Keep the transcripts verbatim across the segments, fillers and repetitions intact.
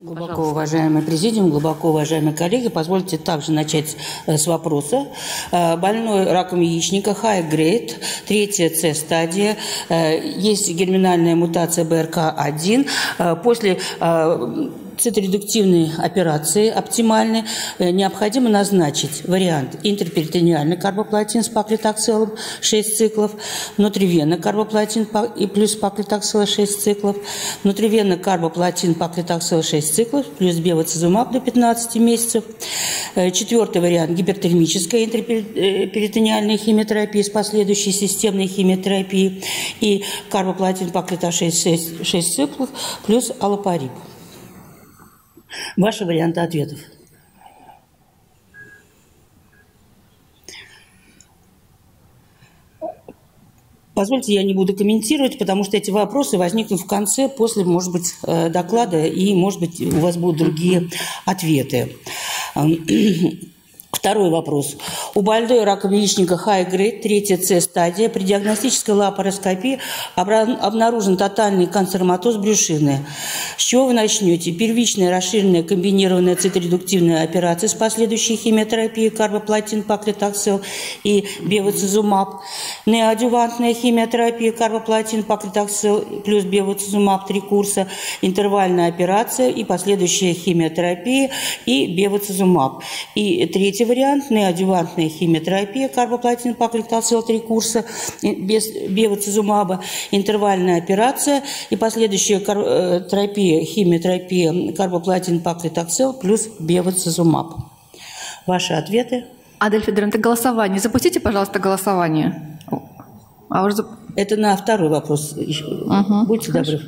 Глубоко Пожалуйста. уважаемый президиум, глубоко уважаемые коллеги, позвольте также начать с вопроса. Больной раком яичника, high grade, третья С-стадия, есть герминальная мутация бэ эр ка один. После циторедуктивной операции оптимальной необходимо назначить вариант интерперитонеальный карбоплатин с паклитокселом шесть циклов, внутривенно карбоплатин и плюс паклитоксел шесть циклов, внутривенно карбоплатин паклитоксел шесть циклов плюс бевацизумаб до пятнадцати месяцев. Четвертый вариант – гипертермическая интерперитонеальная химиотерапия с последующей системной химиотерапией и карбоплатин паклитоксел шесть циклов плюс аллопарип. Ваши варианты ответов. Позвольте, я не буду комментировать, потому что эти вопросы возникнут в конце, после, может быть, доклада, и, может быть, у вас будут другие ответы. Второй вопрос. У больной раком яичника high grade, третья С-стадия, при диагностической лапароскопии обнаружен тотальный канцероматоз брюшины. С чего вы начнете? Первичная расширенная комбинированная циторедуктивная операция с последующей химиотерапией карбоплатин, паклитоксел и бевацизумаб. Неоадювантная химиотерапия карбоплатин, паклитоксел плюс бевацизумаб, три курса. Интервальная операция и последующая химиотерапия и бевацизумаб. И третий вариант – неоадювантная химиотерапия, карбоплатин, паклитоксел, три курса, без бевацизумаба, интервальная операция и последующая терапия, химиотерапия, карбоплатин, паклитоксел плюс бевацизумаб. Ваши ответы? Адель Федоровна, это голосование. Запустите, пожалуйста, голосование. А уже... Это на второй вопрос. Угу, Будьте хорошо. добры.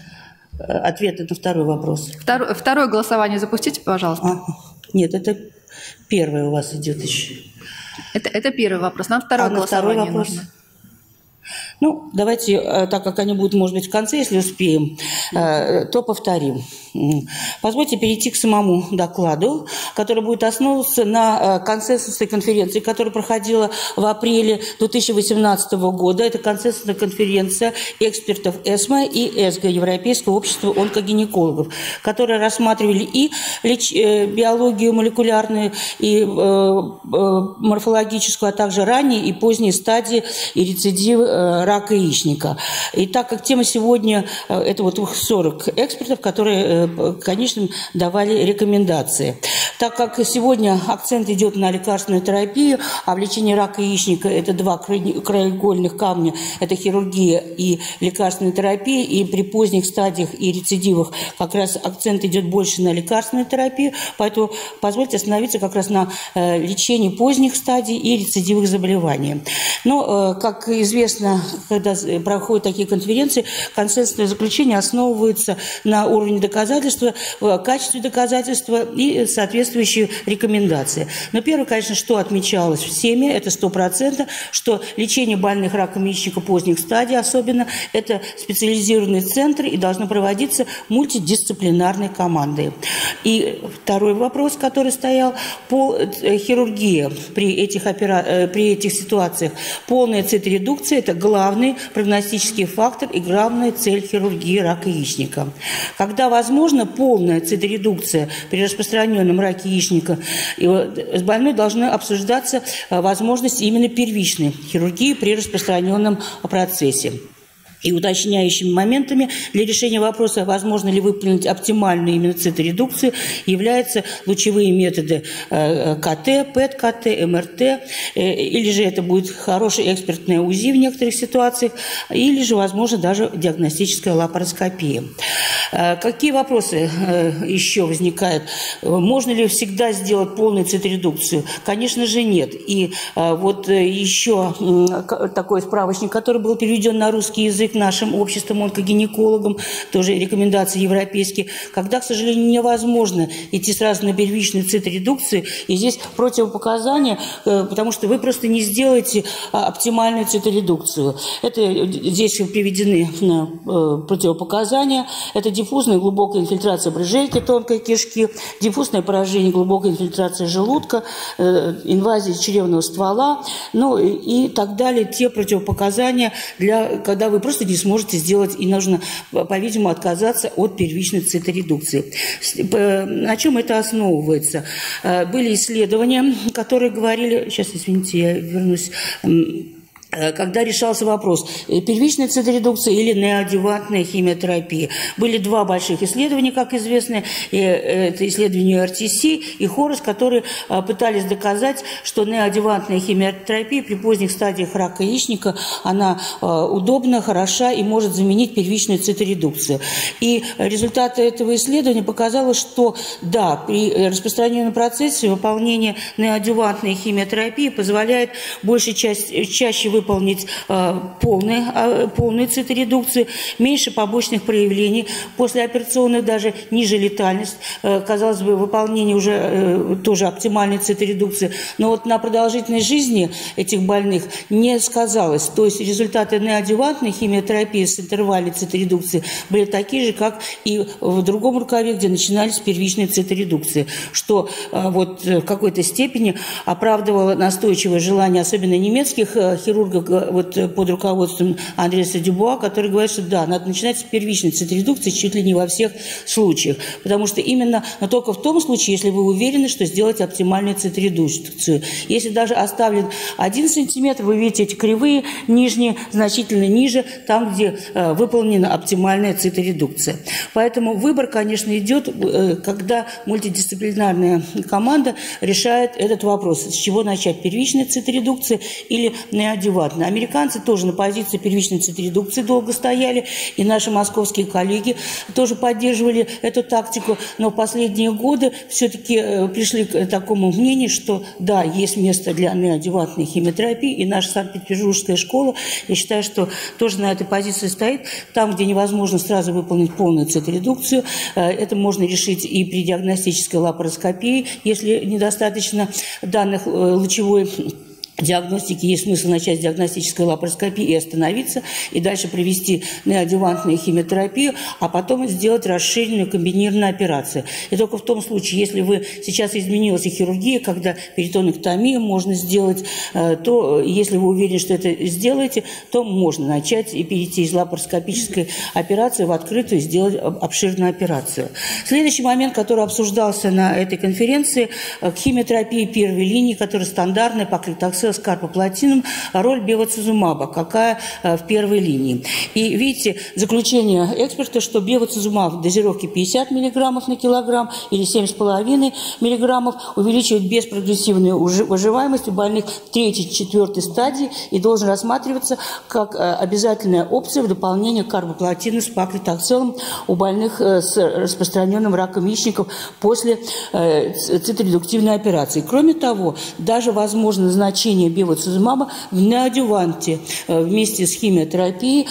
Ответы на второй вопрос. Второе, второе голосование запустите, пожалуйста. А, нет, это первое у вас идет еще. Это, это первый вопрос. Нам второе а голосование второй вопрос? нужно. Ну, давайте, так как они будут, может быть, в конце, если успеем, то повторим. Позвольте перейти к самому докладу, который будет основываться на консенсусной конференции, которая проходила в апреле две тысячи восемнадцатого года. Это консенсусная конференция экспертов эсмо и эсго, Европейского общества онкогинекологов, которые рассматривали и леч... биологию молекулярную, и э, морфологическую, а также ранние и поздние стадии и рецидивы э, рака яичника. И так как тема сегодня, э, это вот сорок экспертов, которые конечно, давали рекомендации. Так как сегодня акцент идет на лекарственную терапию, а в лечении рака яичника это два краеугольных камня, это хирургия и лекарственная терапия, и при поздних стадиях и рецидивах как раз акцент идет больше на лекарственную терапию, поэтому позвольте остановиться как раз на лечении поздних стадий и рецидивных заболеваний. Но, как известно, когда проходят такие конференции, консенсусное заключение основывается на уровне доказательства, в качестве доказательства и соответствующие рекомендации. Но первое, конечно, что отмечалось всеми, это сто процентов, что лечение больных раком яичника поздних стадий особенно, это специализированный центр и должно проводиться мультидисциплинарной командой. И второй вопрос, который стоял, по хирургии при этих, опера... при этих ситуациях. Полная циторедукция – это главный прогностический фактор и главная цель хирургии рака яичника. Когда возможно, полная циторедукция при распространенном раке яичника, с больной должна обсуждаться возможность именно первичной хирургии при распространенном процессе. И уточняющими моментами для решения вопроса, возможно ли выполнить оптимальную именно циторедукцию, являются лучевые методы ка тэ, пэт-ка тэ, эм эр тэ, или же это будет хорошая экспертная УЗИ в некоторых ситуациях, или же, возможно, даже диагностическая лапароскопия. Какие вопросы еще возникают? Можно ли всегда сделать полную циторедукцию? Конечно же, нет. И вот еще такой справочник, который был переведен на русский язык нашим обществом онкогинекологам, тоже рекомендации европейские, когда, к сожалению, невозможно идти сразу на первичную циторедукцию, и здесь противопоказания, потому что вы просто не сделаете оптимальную циторедукцию. Это здесь приведены противопоказания. Это диффузная глубокая инфильтрация брыжейки тонкой кишки, диффузное поражение глубокой инфильтрации желудка, инвазия чревного ствола, ну и так далее. Те противопоказания, для, когда вы просто просто не сможете сделать, и нужно, по-видимому, отказаться от первичной циторедукции. На чем это основывается? Были исследования, которые говорили... Сейчас, извините, я вернусь... Когда решался вопрос, первичная циторедукция или неоадъювантная химиотерапия. Были два больших исследования, как известно, это исследование эр ти си и хорус, которые пытались доказать, что неоадъювантная химиотерапия при поздних стадиях рака яичника, она удобна, хороша и может заменить первичную циторедукцию. И результаты этого исследования показали, что да, при распространенном процессе выполнение неоадъювантной химиотерапии позволяет большей части, чаще выполнить выполнить э, полную, э, полную циторедукцию, меньше побочных проявлений, послеоперационных даже ниже летальность. Э, казалось бы, выполнение уже э, тоже оптимальной циторедукции, но вот на продолжительность жизни этих больных не сказалось. То есть результаты неоадъювантной химиотерапии с интервальной циторедукцией были такие же, как и в другом рукаве, где начинались первичные циторедукции, что э, вот в какой-то степени оправдывало настойчивое желание, особенно немецких э, хирургов, вот, под руководством Андреаса Дюбуа, который говорит, что да, надо начинать с первичной циторедукции чуть ли не во всех случаях. Потому что именно, но только в том случае, если вы уверены, что сделаете оптимальную циторедукцию. Если даже оставлен один сантиметр, вы видите эти кривые нижние, значительно ниже, там, где э, выполнена оптимальная циторедукция. Поэтому выбор, конечно, идет, э, когда мультидисциплинарная команда решает этот вопрос, с чего начать, первичная циторедукция или неоадъювантная. Американцы тоже на позиции первичной циторедукции долго стояли, и наши московские коллеги тоже поддерживали эту тактику, но в последние годы все-таки пришли к такому мнению, что да, есть место для неоадъювантной химиотерапии, и наша Санкт-Петербургская школа, я считаю, что тоже на этой позиции стоит. Там, где невозможно сразу выполнить полную циторедукцию, это можно решить и при диагностической лапароскопии, если недостаточно данных лучевой диагностики, есть смысл начать с диагностической лапароскопии и остановиться, и дальше провести неоадъювантную химиотерапию, а потом сделать расширенную комбинированную операцию. И только в том случае, если вы сейчас изменилась и хирургия, когда перитонэктомию можно сделать, то если вы уверены, что это сделаете, то можно начать и перейти из лапароскопической операции в открытую и сделать обширную операцию. Следующий момент, который обсуждался на этой конференции, к химиотерапии первой линии, которая стандартная, паклитоксел с карбоплатином, роль бевацизумаба, какая в первой линии. И видите, заключение эксперта, что бевацизумаб в дозировке пятьдесят миллиграммов на килограмм или семь с половиной миллиграммов увеличивает беспрогрессивную выживаемость у больных третьей-четвертой стадии и должен рассматриваться как обязательная опция в дополнение к карбоплатину с паклитокселом у больных с распространенным раком яичников после циторедуктивной операции. Кроме того, даже возможно назначение бевацизумаба в неоадъюванте вместе с химиотерапией.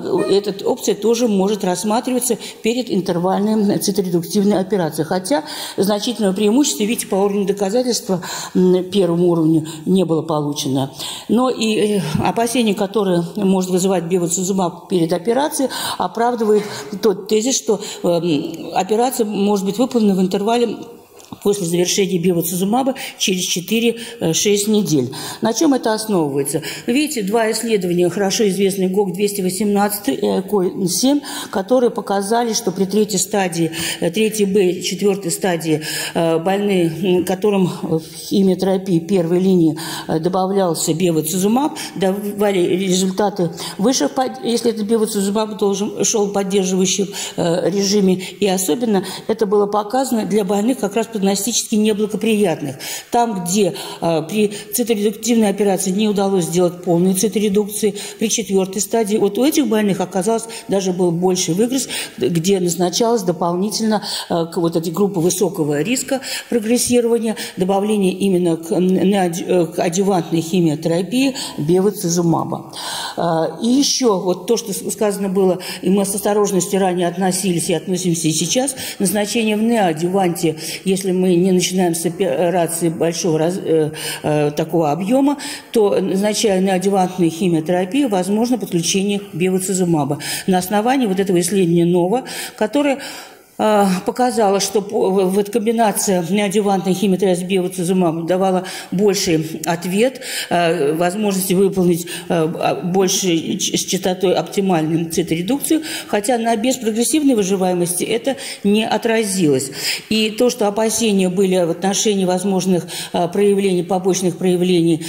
Эта опция тоже может рассматриваться перед интервальной циторедуктивной операцией. Хотя значительного преимущества, видите, по уровню доказательства первому уровню не было получено. Но и опасения, которые может вызывать бевацизумаб перед операцией, оправдывает тот тезис, что операция может быть выполнена в интервале после завершения бевацизумаба через четыре-шесть недель. На чем это основывается? Видите, два исследования, хорошо известные ГОК двести восемнадцать и ЭКО семь, которые показали, что при третьей стадии, третьей Б, четвертой стадии больные, которым в химиотерапии первой линии добавлялся бевацизумаб, давали результаты выше, если этот бевацизумаб должен, шел в поддерживающем режиме. И особенно это было показано для больных как раз прогностически неблагоприятных. Там, где э, при циторедуктивной операции не удалось сделать полную циторедукцию, при четвертой стадии, вот у этих больных оказалось даже был больший выигрыш, где назначалось дополнительно э, к вот этой группе высокого риска прогрессирования добавление именно к, э, к адъювантной химиотерапии бевацизумаба. Э, и еще вот то, что сказано было, и мы с осторожностью ранее относились и относимся и сейчас, назначение в неоадъюванте, если мы не начинаем с операции большого раз, э, э, такого объема, то, назначая неоадъювантную химиотерапию, возможно подключение бевацизумаба на основании вот этого исследования НОВА, которое показала, что вот комбинация неодювантной химиотерапии с бевацизумабом давала больший ответ, возможности выполнить больше с частотой оптимальную циторедукцию, хотя на беспрогрессивной выживаемости это не отразилось. И то, что опасения были в отношении возможных проявлений, побочных проявлений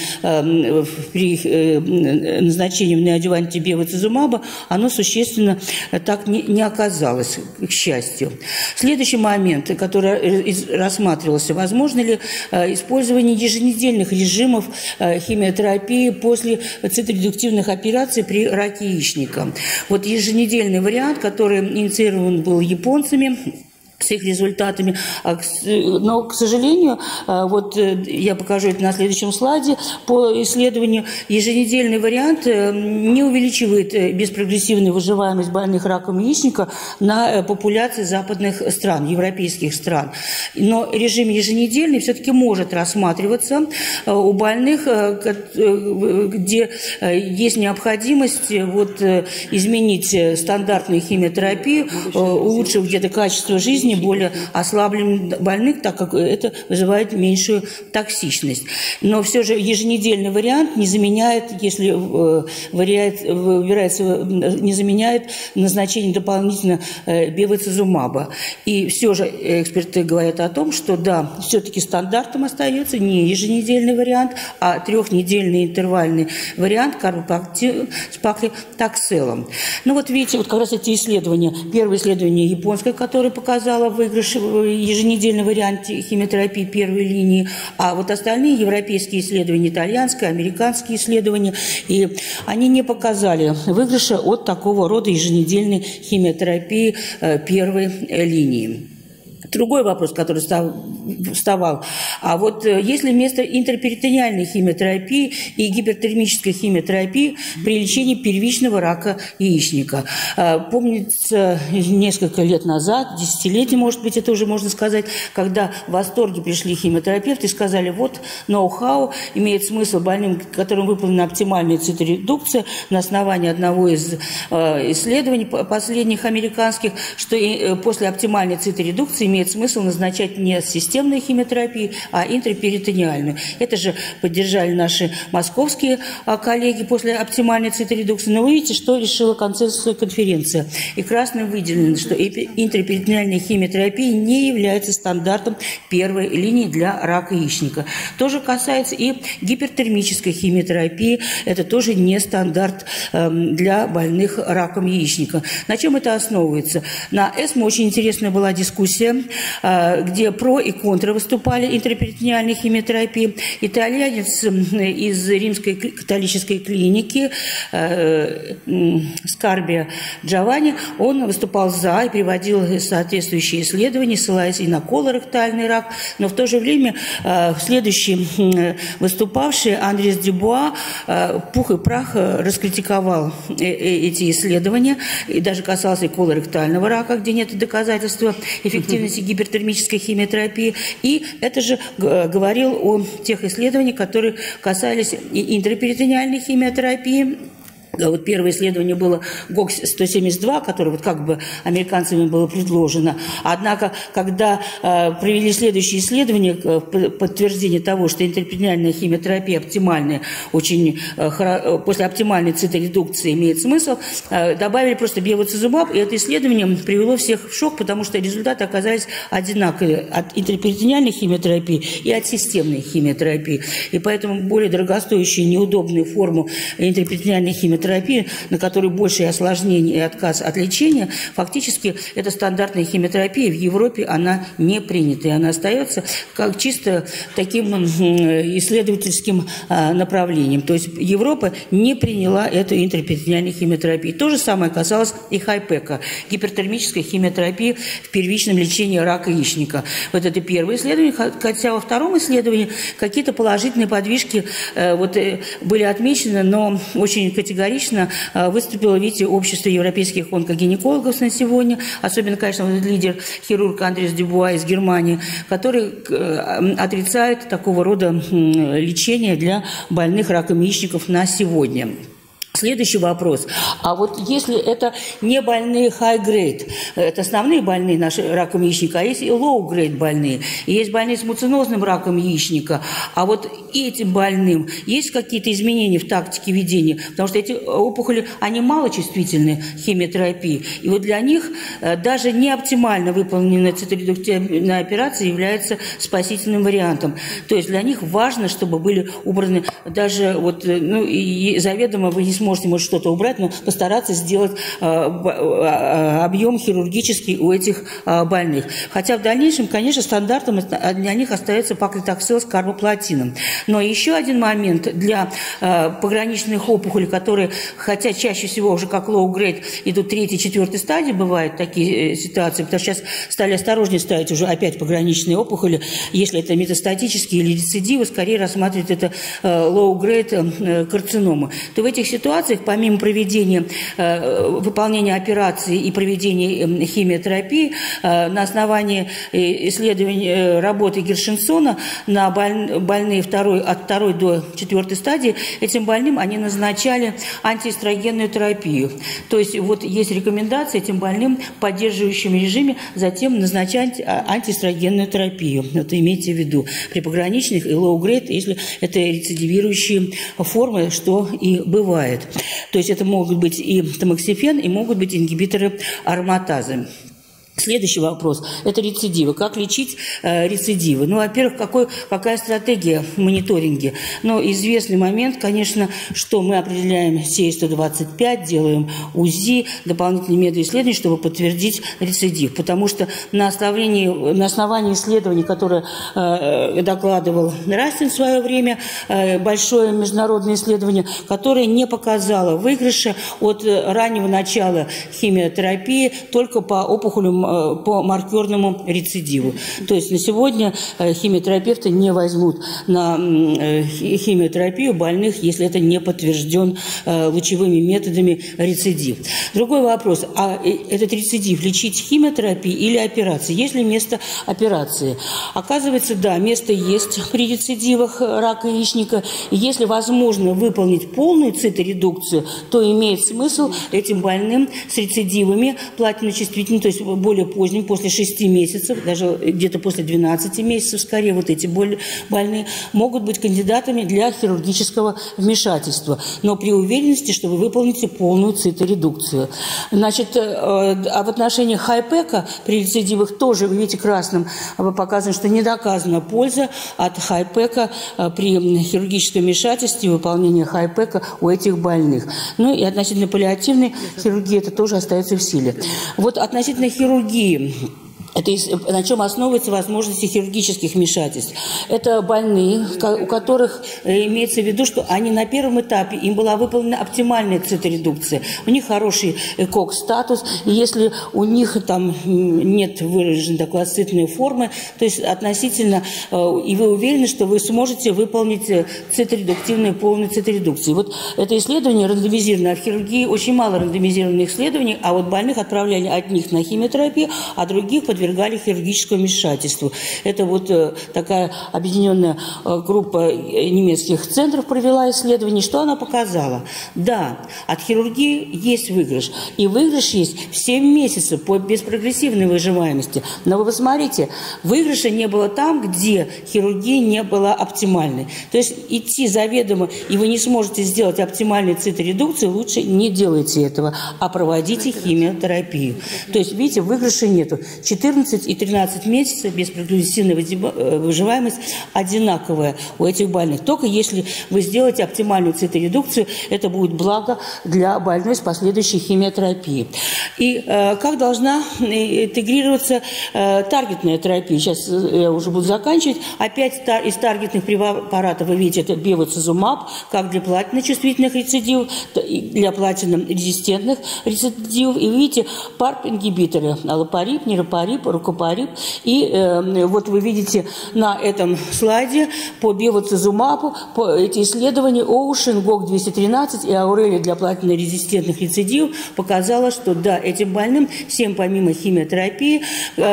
при назначении неодюванте бевацизумаба, оно существенно так не, не оказалось, к счастью. Следующий момент, который рассматривался, возможно ли использование еженедельных режимов химиотерапии после циторедуктивных операций при раке яичника. Вот еженедельный вариант, который инициирован был японцами, с их результатами. Но, к сожалению, вот я покажу это на следующем слайде, по исследованию еженедельный вариант не увеличивает беспрогрессивную выживаемость больных раком яичника на популяции западных стран, европейских стран. Но режим еженедельный все-таки может рассматриваться у больных, где есть необходимость вот изменить стандартную химиотерапию, улучшив где-то качество жизни более ослабленных больных, так как это вызывает меньшую токсичность. Но все же еженедельный вариант не заменяет, если вариает, выбирается, не заменяет назначение дополнительно бевацизумаба. И все же эксперты говорят о том, что да, все-таки стандартом остается не еженедельный вариант, а трехнедельный интервальный вариант с паклитокселом. Ну вот видите, вот как раз эти исследования. Первое исследование японское, которое показало выигрыш в еженедельном варианте химиотерапии первой линии, а вот остальные европейские исследования, итальянские, американские исследования, и они не показали выигрыша от такого рода еженедельной химиотерапии первой линии. Другой вопрос, который вставал, а вот если вместо интерперитониальной химиотерапии и гипертермической химиотерапии при лечении первичного рака яичника. Помнится, несколько лет назад, десятилетий, может быть, это уже можно сказать, когда в восторге пришли химиотерапевты и сказали, вот ноу-хау, имеет смысл больным, которым выполнена оптимальная циторедукция на основании одного из исследований последних американских, что и после оптимальной циторедукции имеет смысл назначать не системную химиотерапию, а интраперитониальную. Это же поддержали наши московские коллеги после оптимальной циторедукции. Но вы видите, что решила консенсусная конференция. И красным выделено, что интраперитониальная химиотерапия не является стандартом первой линии для рака яичника. Тоже касается и гипертермической химиотерапии. Это тоже не стандарт для больных раком яичника. На чем это основывается? На эсмо очень интересная была дискуссия, где про и контра выступали интраперитониальной химиотерапии. Итальянец из римской католической клиники Скарбия Джованни, он выступал за и приводил соответствующие исследования, ссылаясь и на колоректальный рак, но в то же время следующий выступавший Андрес Дюбуа пух и прах раскритиковал эти исследования, и даже касался и колоректального рака, где нет доказательства эффективности гипертермической химиотерапии. И это же говорил о тех исследованиях, которые касались и интраперитониальной химиотерапии. Вот первое исследование было ГОКС сто семьдесят два, которое вот как бы американцами было предложено. Однако, когда э, провели следующее исследование, э, подтверждение того, что интерперитониальная химиотерапия оптимальная, очень э, после оптимальной циторедукции имеет смысл, э, добавили просто бевацизумаб, и это исследование привело всех в шок, потому что результаты оказались одинаковые от интерперитониальной химиотерапии и от системной химиотерапии. И поэтому более дорогостоящую и неудобную форму интерперитониальной химиотерапии, на которой больше осложнений и отказ от лечения, фактически это стандартная химиотерапия. В Европе она не принята, и она остается как чисто таким исследовательским направлением. То есть Европа не приняла эту интраперитониальную химиотерапию. То же самое касалось и хайпека, гипертермической химиотерапии в первичном лечении рака яичника. Вот это первое исследование, хотя во втором исследовании какие-то положительные подвижки вот, были отмечены, но очень категорично выступило, видите, общество европейских онкогинекологов на сегодня, особенно, конечно, вот лидер хирург Андрес Дюбуа из Германии, который отрицает такого рода лечение для больных раком яичников на сегодня. Следующий вопрос. А вот если это не больные high-grade, это основные больные наши раком яичника, а есть и low-grade больные, и есть больные с муцинозным раком яичника, а вот этим больным есть какие-то изменения в тактике ведения? Потому что эти опухоли, они малочувствительны к химиотерапии, и вот для них даже не оптимально выполненная циторедуктивная операция является спасительным вариантом. То есть для них важно, чтобы были убраны даже вот, ну, и заведомо вы не сможете, может, что-то убрать, но постараться сделать э, объем хирургический у этих э, больных. Хотя в дальнейшем, конечно, стандартом для них остается паклитоксел с карбоплатином. Но еще один момент для э, пограничных опухолей, которые, хотя чаще всего уже как low-grade идут третьей, четвертой стадии, бывают такие э, ситуации, потому что сейчас стали осторожнее ставить уже опять пограничные опухоли, если это метастатические или рецидивы, скорее рассматривать это э, low-grade э, карциному. То в этих ситуациях помимо проведения, э, выполнения операции и проведения э, химиотерапии, э, на основании исследований э, работы Гершенсона на боль, больные второй, от второй до четвертой стадии, этим больным они назначали антиэстрогенную терапию. То есть вот есть рекомендация этим больным в поддерживающем режиме затем назначать антиэстрогенную терапию. Это имейте в виду при пограничных и low-grade, если это рецидивирующие формы, что и бывает. То есть это могут быть и тамоксифен, и могут быть ингибиторы ароматазы. Следующий вопрос – это рецидивы. Как лечить э, рецидивы? Ну, во-первых, какой, какая стратегия в мониторинге? Ну, известный момент, конечно, что мы определяем сей сто двадцать пять, делаем УЗИ, дополнительные медоисследования, чтобы подтвердить рецидив. Потому что на основании, на основании исследований, которые э, докладывал Растин в свое время, э, большое международное исследование, которое не показало выигрыша от раннего начала химиотерапии только по опухолям по маркерному рецидиву. То есть на сегодня химиотерапевты не возьмут на химиотерапию больных, если это не подтвержден лучевыми методами рецидив. Другой вопрос, а этот рецидив лечить химиотерапией или операцией? Есть ли место операции? Оказывается, да, место есть при рецидивах рака яичника. И если возможно выполнить полную циторедукцию, то имеет смысл этим больным с рецидивами платиночувствительными, то есть более поздним, после шести месяцев, даже где-то после двенадцати месяцев, скорее, вот эти больные могут быть кандидатами для хирургического вмешательства, но при уверенности, что вы выполните полную циторедукцию. Значит, а в отношении хайпека при рецидивах тоже, вы видите, красным показано, что не доказана польза от хайпека при хирургическом вмешательстве, выполнении хайпека у этих больных. Ну и относительно паллиативной хирургии это тоже остается в силе. Вот относительно хирургии, это на чем основывается возможности хирургических вмешательств. Это больные, у которых имеется в виду, что они на первом этапе, им была выполнена оптимальная циторедукция. У них хороший ЭКОК-статус, и если у них там нет выраженной такой ацетной формы, то есть относительно, и вы уверены, что вы сможете выполнить циторедуктивную полную циторедукцию. Вот это исследование рандомизированное. В хирургии очень мало рандомизированных исследований, а вот больных отправляли одних на химиотерапию, а других под подвергали хирургическому вмешательству. Это вот э, такая объединенная э, группа немецких центров провела исследование. Что она показала? Да, от хирургии есть выигрыш. И выигрыш есть в семь месяцев по беспрогрессивной выживаемости. Но вы посмотрите, выигрыша не было там, где хирургия не была оптимальной. То есть идти заведомо, и вы не сможете сделать оптимальную циторедукцию, лучше не делайте этого, а проводите химиотерапию. То есть, видите, выигрыша нету. четырнадцать и тринадцать месяцев беспрогрессивная выживаемость одинаковая у этих больных. Только если вы сделаете оптимальную циторедукцию, это будет благо для больной с последующей химиотерапией. И э, как должна интегрироваться э, таргетная терапия? Сейчас я уже буду заканчивать. Опять тар, из таргетных препаратов вы видите, это бевацизумаб, как для платиночувствительных рецидивов, для платинорезистентных рецидивов. И вы видите, парп-ингибиторы, аллопарип, нейропарип, аллопариб, рукопариб. И э, вот вы видите на этом слайде по бевацизумабу по эти исследования Оушен, ГОК двести тринадцать и Аурелия для платинорезистентных рецидивов показала, что да, этим больным всем помимо химиотерапии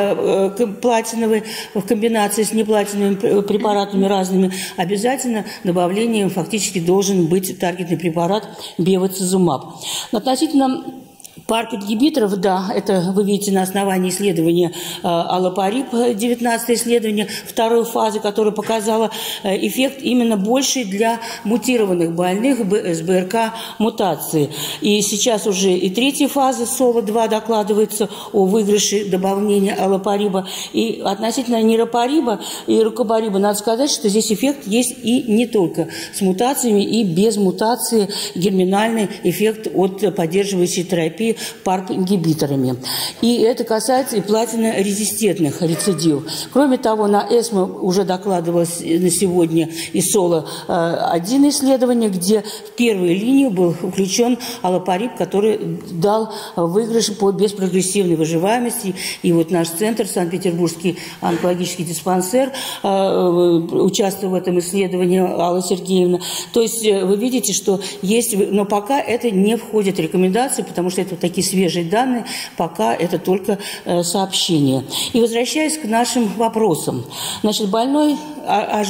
э, э, платиновой в комбинации с неплатиновыми препаратами разными обязательно добавлением фактически должен быть таргетный препарат бевацизумаб. Относительно парк-ингибиторов, да, это вы видите на основании исследования э, аллопариб, девятнадцатое исследование второй фазы, которое показало э, эффект именно больший для мутированных больных с БРК мутации. И сейчас уже и третья фаза соло два докладывается о выигрыше добавления аллопариба. И относительно нейропариба и рукопариба надо сказать, что здесь эффект есть и не только с мутациями, и без мутации герминальный эффект от поддерживающей терапии парп-ингибиторами. И это касается и платинорезистентных рецидивов. Кроме того, на эсмо уже докладывалось на сегодня и соло один исследование, где в первую линию был включен аллопариб, который дал выигрыш по беспрогрессивной выживаемости. И вот наш центр, Санкт-Петербургский онкологический диспансер, участвовал в этом исследовании, Алла Сергеевна. То есть вы видите, что есть, но пока это не входит в рекомендации, потому что это такие свежие данные, пока это только э, сообщение. И возвращаясь к нашим вопросам. Значит, больной аж,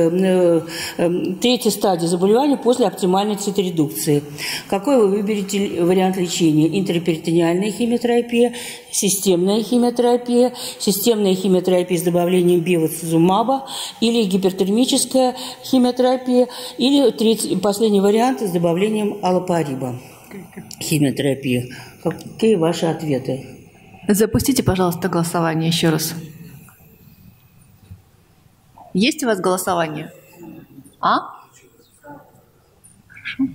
э, э, третья стадия заболевания после оптимальной циторедукции. Какой вы выберете вариант лечения? Интраперитонеальная химиотерапия, системная химиотерапия, системная химиотерапия с добавлением бевацизумаба или гипертермическая химиотерапия, или третий, последний вариант с добавлением аллопариба. Химиотерапия. Какие ваши ответы? Запустите, пожалуйста, голосование еще раз. Есть у вас голосование? А? Хорошо.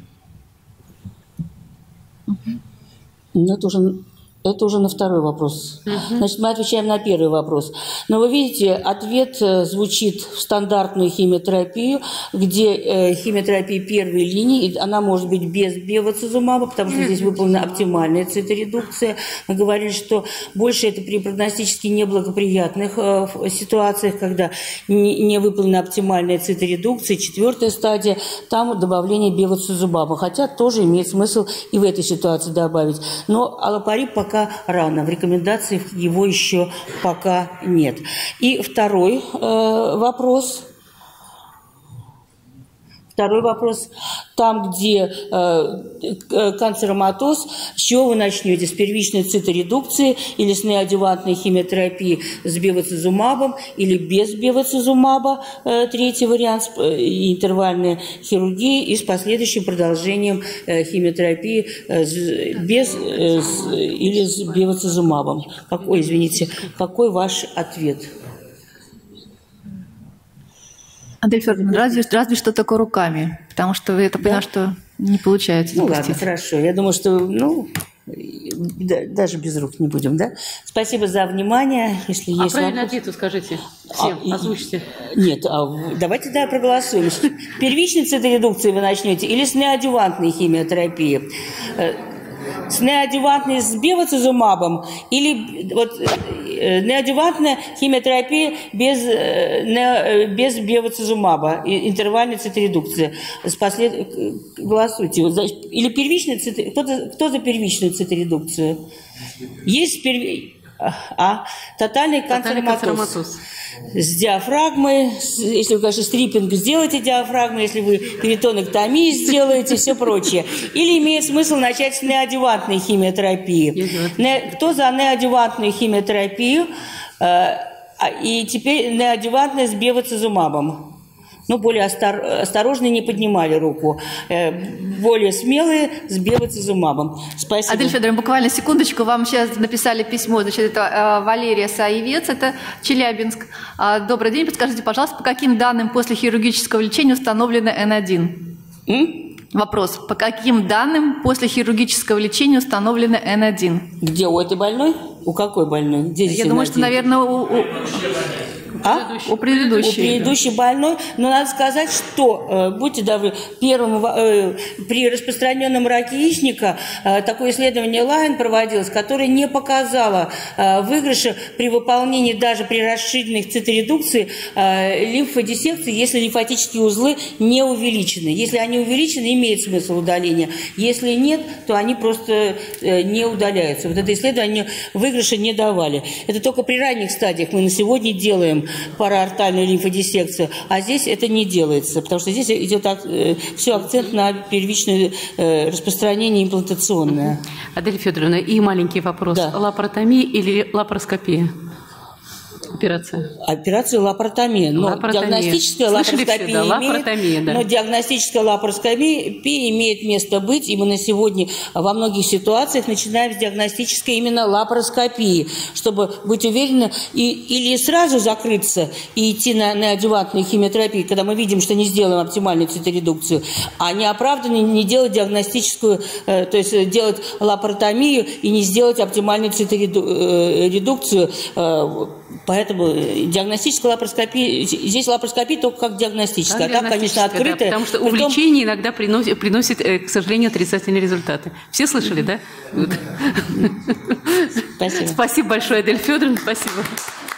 Угу. Ну, это уже... Это уже на второй вопрос. Uh-huh. Значит, мы отвечаем на первый вопрос. Но вы видите, ответ звучит в стандартную химиотерапию, где э, химиотерапия первой линии, и она может быть без бевацизумаба, потому что здесь выполнена оптимальная циторедукция. Мы говорили, что больше это при прогностически неблагоприятных э, ситуациях, когда не, не выполнена оптимальная циторедукция. Четвертая стадия, там добавление бевацизумаба. Хотя тоже имеет смысл и в этой ситуации добавить. Но аллопариб пока Пока рано, в рекомендациях его еще пока нет. И второй э, вопрос. Второй вопрос. Там, где э, канцероматоз, с чего вы начнете? С первичной циторедукции или с неоадъювантной химиотерапии с бевацизумабом или без бевацизумаба? Э, третий вариант. Э, интервальная хирургия и с последующим продолжением э, химиотерапии э, с, без э, с, или с бевацизумабом. Какой, извините, какой ваш ответ? Адель Федоровна, разве, разве что только руками, потому что я так понимаю, что не получается Ну запустить. ладно, хорошо. Я думаю, что ну, да, даже без рук не будем, да? Спасибо за внимание. Если а есть правильный вопрос... ответ скажите всем, а, озвучьте. Нет, а, давайте да, проголосуем. Первичной циторедукции вы начнете или с неоадъювантной химиотерапией? С неоадъювантной с бевацизумабом или вот неоадъювантная химиотерапия без, не, без бевацизумаба, интервальная циторедукция. Послед... Голосуйте. Или первичная циторедукция. Кто, кто за первичную циторедукцию? Есть перв... А, тотальный канцероматоз. С диафрагмой, если вы, конечно, стриппинг сделаете диафрагмой, если вы перитонэктомию сделаете, все прочее. Или имеет смысл начать с неоадъювантной химиотерапии. Не, кто за неоадъювантную химиотерапию? Э, и теперь неоадъювантная с бевацизумабом. Ну, более остор, осторожные не поднимали руку. Э, более смелые с бевацизумабом. Спасибо. Адель Федоровна, буквально секундочку. Вам сейчас написали письмо. Значит, это э, Валерия Саевец, это Челябинск. Э, добрый день. Подскажите, пожалуйста, по каким данным после хирургического лечения установлено эн один? М? Вопрос. По каким данным после хирургического лечения установлено эн один? Где? У этой больной? У какой больной? Где Я думаю, что, наверное, у... у... А? У предыдущей. У предыдущей больной. Но надо сказать, что, э, будьте добры, первым, э, при распространенном раке яичника э, такое исследование Лайн проводилось, которое не показало э, выигрыша при выполнении, даже при расширенной циторедукции, э, лимфодиссекции, если лимфатические узлы не увеличены. Если они увеличены, имеет смысл удаления. Если нет, то они просто э, не удаляются. Вот это исследование выигрыша не давали. Это только при ранних стадиях мы на сегодня делаем параортальную лимфодиссекцию, а здесь это не делается, потому что здесь идет э, все акцент на первичное э, распространение имплантационное. Адель Федоровна, и маленький вопрос. Да. Лапаротомия или лапароскопия? Операция. Операция лапаротомия. Но лапаротомия. диагностическая Слышали лапароскопия, все, да? Лапаротомия, имеет, да. но диагностическая лапароскопия имеет место быть, и мы на сегодня во многих ситуациях начинаем с диагностической именно лапароскопии, чтобы быть уверены и, или сразу закрыться и идти на неоадъювантную химиотерапию, когда мы видим, что не сделаем оптимальную циторедукцию, а неоправданно не делать диагностическую, э, то есть делать лапаротомию и не сделать оптимальную циторедукцию. Э, Поэтому диагностическая лапароскопия, здесь лапароскопия только как диагностическая, как а так, конечно, открытая. Да, потому что увлечение иногда приносит, приносит, к сожалению, отрицательные результаты. Все слышали, да? Спасибо. Спасибо большое, Адель Федоровна, спасибо.